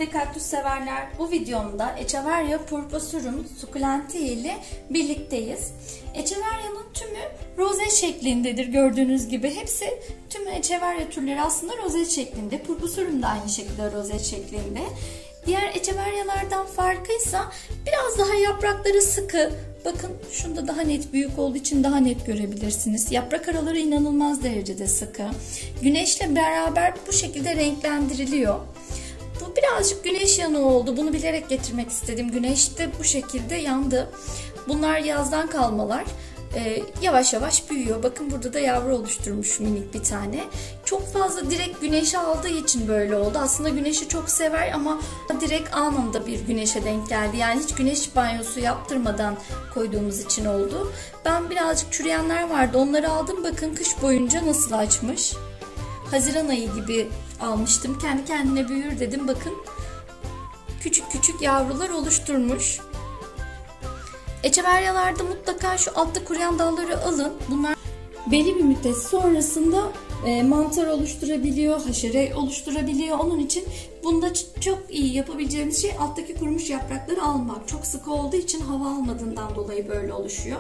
ve kaktüs severler, bu videomda Echeveria purpureum sukulenti ile birlikteyiz. Echeveria'nın tümü rozet şeklindedir gördüğünüz gibi. Hepsi tüm Echeveria türleri aslında rozet şeklinde. Purpureum da aynı şekilde rozet şeklinde. Diğer Echeveria'lardan farkıysa biraz daha yaprakları sıkı. Bakın şunda daha net büyük olduğu için daha net görebilirsiniz. Yaprak araları inanılmaz derecede sıkı. Güneşle beraber bu şekilde renklendiriliyor. Bu birazcık güneş yanığı oldu. Bunu bilerek getirmek istedim. Güneşte bu şekilde yandı. Bunlar yazdan kalmalar. Yavaş yavaş büyüyor. Bakın burada da yavru oluşturmuş minik bir tane. Çok fazla direkt güneşe aldığı için böyle oldu. Aslında güneşi çok sever ama direkt anında bir güneşe denk geldi. Yani hiç güneş banyosu yaptırmadan koyduğumuz için oldu. Ben birazcık çürüyenler vardı. Onları aldım. Bakın kış boyunca nasıl açmış. Haziran ayı gibi almıştım. Kendi kendine büyür dedim. Bakın küçük küçük yavrular oluşturmuş. Echeveria'larda mutlaka şu altta kuruyan dalları alın. Bunlar belli bir müddet sonrasında mantar oluşturabiliyor, haşere oluşturabiliyor. Onun için bunda çok iyi yapabileceğimiz şey alttaki kurumuş yaprakları almak. Çok sıkı olduğu için hava almadığından dolayı böyle oluşuyor.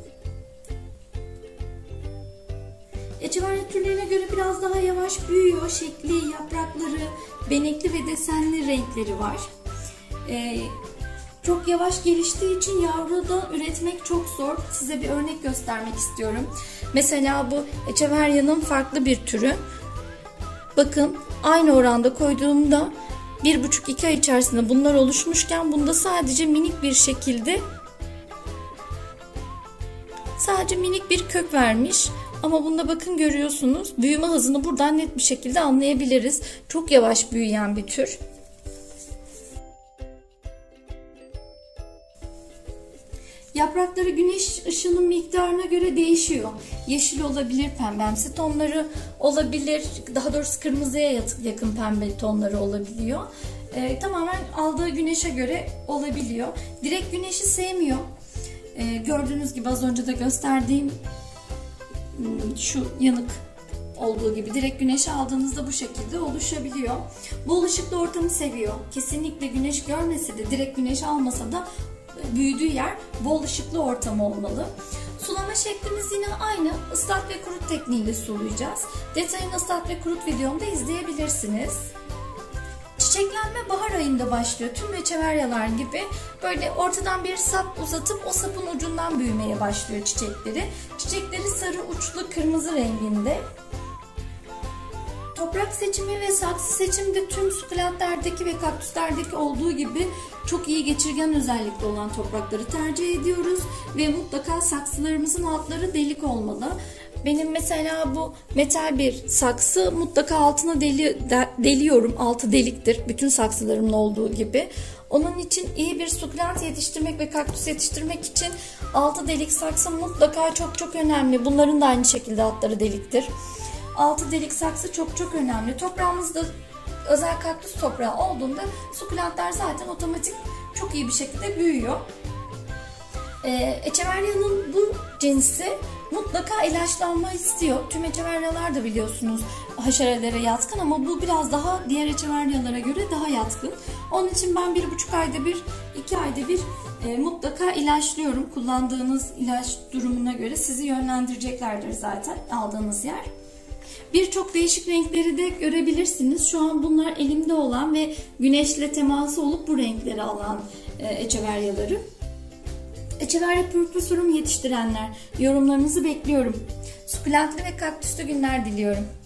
Echeveria türlerine göre biraz daha yavaş büyüyor. Şekli, yaprakları, benekli ve desenli renkleri var. Çok yavaş geliştiği için yavruda üretmek çok zor. Size bir örnek göstermek istiyorum. Mesela bu Echeveria'nın farklı bir türü. Bakın aynı oranda koyduğumda 1,5-2 ay içerisinde bunlar oluşmuşken bunda sadece minik bir şekilde minik bir kök vermiş. Ama bunda bakın görüyorsunuz büyüme hızını buradan net bir şekilde anlayabiliriz. Çok yavaş büyüyen bir tür. Yaprakları güneş ışığının miktarına göre değişiyor. Yeşil olabilir, pembemsi tonları olabilir. Daha doğrusu kırmızıya yakın pembe tonları olabiliyor. Tamamen aldığı güneşe göre olabiliyor. Direkt güneşi sevmiyor. Gördüğünüz gibi az önce de gösterdiğim şu yanık olduğu gibi direkt güneşe aldığınızda bu şekilde oluşabiliyor. Bol ışıklı ortamı seviyor. Kesinlikle güneş görmese de direkt güneş almasa da büyüdüğü yer bol ışıklı ortam olmalı. Sulama şeklimiz yine aynı. Islat ve kurut tekniğiyle sulayacağız. Detayını ıslat ve kurut videomda izleyebilirsiniz. Çiçeklenme bahar ayında başlıyor. Tüm Echeveria'lar gibi böyle ortadan bir sap uzatıp o sapın ucundan büyümeye başlıyor çiçekleri. Çiçekleri sarı uçlu kırmızı renginde. Toprak seçimi ve saksı seçimi de tüm sukulentlerdeki ve kaktüslerdeki olduğu gibi çok iyi geçirgen özellikli olan toprakları tercih ediyoruz. Ve mutlaka saksılarımızın altları delik olmalı. Benim mesela bu metal bir saksı mutlaka altına deliyorum. Altı deliktir. Bütün saksılarımın olduğu gibi. Onun için iyi bir sukulent yetiştirmek ve kaktüs yetiştirmek için altı delik saksı mutlaka çok önemli. Bunların da aynı şekilde altları deliktir. Altı delik saksı çok önemli. Toprağımızda özel kaktüs toprağı olduğunda sukulentler zaten otomatik çok iyi bir şekilde büyüyor. Echeveria'nın bu cinsi mutlaka ilaçlanma istiyor. Tüm Echeveria'lar da biliyorsunuz haşerelere yatkın ama bu biraz daha diğer Echeveria'lara göre daha yatkın. Onun için ben 1,5 ayda bir, 2 ayda bir mutlaka ilaçlıyorum. Kullandığınız ilaç durumuna göre sizi yönlendireceklerdir zaten aldığınız yer. Birçok değişik renkleri de görebilirsiniz. Şu an bunlar elimde olan ve güneşle teması olup bu renkleri alan Echeveria'ları. Echeveria purpureum yetiştirenler, yorumlarınızı bekliyorum. Sukulentli ve kaktüslü günler diliyorum.